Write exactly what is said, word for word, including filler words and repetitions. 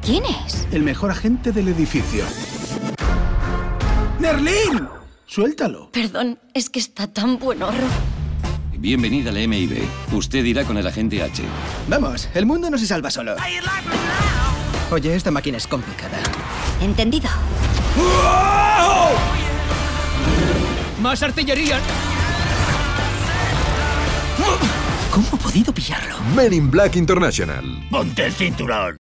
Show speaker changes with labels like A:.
A: ¿Quién es?
B: El mejor agente del edificio. ¡Merlín! Suéltalo.
A: Perdón, es que está tan buenorro.
C: Bienvenida al M I B. Usted irá con el agente H.
D: Vamos, el mundo no se salva solo. Oye, esta máquina es complicada.
A: Entendido.
D: ¡Más artillería! ¿Cómo he podido pillarlo?
E: Men in Black International.
B: ¡Ponte el cinturón!